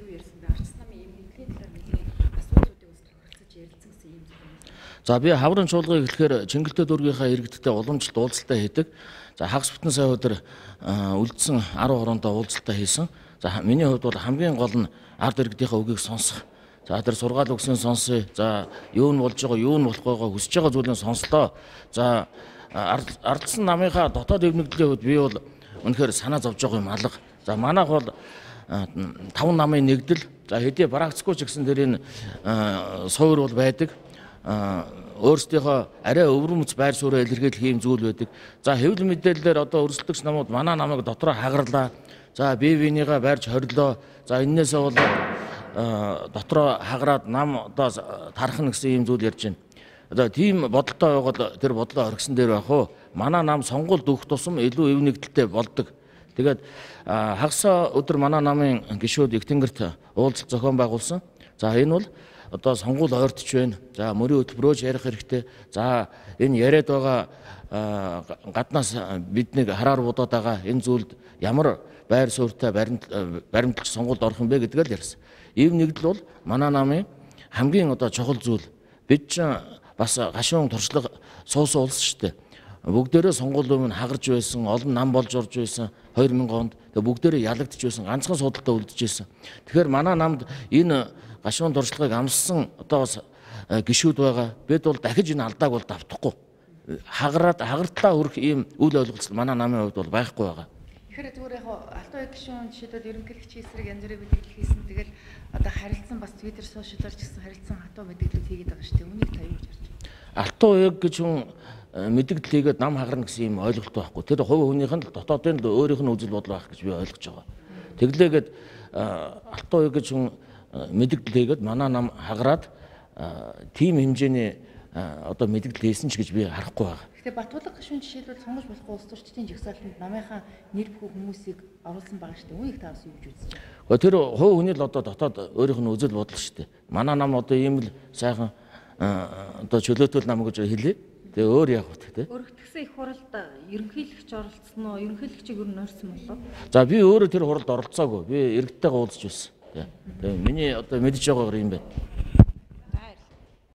юу ярьсан бэ? Арчс намын ийм нэгдлийн талаар нэгний асуудлуудыг бас тохиролцож ярилцсан гэсэн юм зүйл байна. За би хаврын чуулгыг эхлэхээр Чингэлтэй дүүргийнхаа иргэдтэй уламжлалт уулзалтаа хийдэг. За хагас бүтэн сая өдөр үлдсэн 10 хорондоо уулзалтаа хийсэн. За миний хувьд бол хамгийн гол нь ард иргэдийнхээ үгийг сонсох. За тэр сургаал өгсөн сонсъё. За юу нь болж байгаа, юу нь болох байгаа хүсэж байгаа зүйлээ сонслоо. За ардсан намынхаа дотоод эвнэгдлийн хувьд би бол үнэхээр санаа зовж байгаа юм алга. За манайх бол 5 намын нэгдэл. За хэдий практикгүй ч гэсэн тэр энэ суур бол байдаг. Өөрсдийнхөө арай өвөрмөц байр суурьаа илэрхийлэх юм зүйл байдаг. За хэвлэл мэдээлэлээр одоо өрсөлдөгч намууд манай намайг дотроо хагарлаа. За бие биенийгээ барьж хорилоо. За энээсээ бол дотроо хагараад нам одоо тархна гэсэн юм зүйл ярьж байна. Одоо тийм бодолтой байгаад тэр бодлоо оргисон дээр байх уу? Манай нам сонгуульд өгөх тусам илүү өв нэгдэлтэй болдог. Тэгээд хагас өдөр манай намын гишүүд их тэнгэрт уулзалт зохион байгуулсан. За энэ бол одоо сонгуул ойртож байна. За мөрийн хөтөлбөрөөж ярих хэрэгтэй. За энэ яриад байгаа гаднаас биднийг хараар будаад байгаа энэ зүйлд ямар байр суурьтай баримталж сонгуульд орох юм бэ гэдгээ л ярьсан. Ийм нэгдэл бол манай намын хамгийн одоо чухал зүйл. Бид ч бас гашуун туршлага суусан улс шүү дээ. Бүгдээрээ сонгуулийн өмнө хагарч байсан, олон нам болж орж байсан 2000 онд. Тэгээ бүгдээрээ ялагдж байсан, ганцхан судалтай үлдэж байсан. Тэгэхээр манай намд энэ гашуун туршлагыг амссан одоо бас гишүүд байгаа. Бид бол дахиж энэ алдааг бол давтахгүй. Хагартлаа хүрэх ийм үйл ойлголцол манай намын хувьд бол байхгүй байгаа. Тэгэхээр зүгээр яг Алтан уян гишүүн жишээлбэл ерөнхийлөгчийн эсрэг янз бүрийн мэдээлэл хийсэн. Тэгэл одоо харилцсан бас Twitter сошиалаар ч гэсэн харилцсан хатуу мэдээлэл хийгээд байгаа шүү дээ. Үнийг та юу гэж харж байна? Алтан уян гишүүн мэдээлэл хийгээд нам хагарна гэсэн юм ойлголт байхгүй. Тэр хувь хүнийх нь дотоодын л өөрийнх нь үзэл бодол байх гэж би ойлгож байгаа. Тэглээгээд Алтан уян гишүүн мэдээлэл хийгээд манай нам хагараад тийм хэмжээний одоо мэдээлэл хийсэн ч гэж би харахгүй байгаа. Гэхдээ Батболог гишүүн жишээлбэл сонгож болохгүй улс төрчдийн жагсаалтанд намынхаа нэр бүхүү хүмүүсийг оруулсан байгаа шүү дээ. Үнийг та бас юу гэж үзэж байна? Тэр хувь хүний л одоо дотоод өөрийнх нь үзэл бодол шүү дээ. Манай нам одоо ийм л сайхан одоо чөлөөтөл нам гэж хэлээ. Тэгээ өөр яг бат тий. Өргөтгсөн их хуралд ерөнхийлөгч оролцсон уу? Ерөнхийлөгчийг юу нөрсөн болов? За би өөрөө тэр хуралд оролцоогүй. Би иргэдтэйгээ уулзж байсан. Тэгээ миний одоо мэдж байгаагаар юм байна.